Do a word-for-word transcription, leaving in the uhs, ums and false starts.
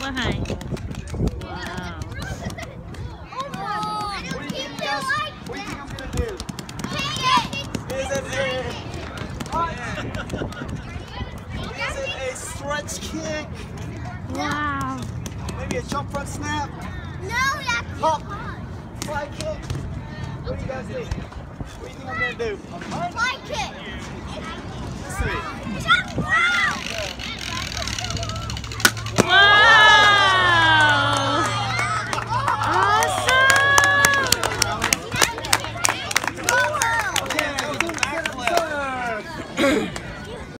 behind. Wow. What do you think, guys? What do you think I'm gonna do? Is it a Is it a stretch kick? Wow. Maybe a jump front snap? No, that's Hop. Fly kick? What do you guys think? What do you think I'm gonna do? A punch? fly kick. Let's see. Jump rope. Wow.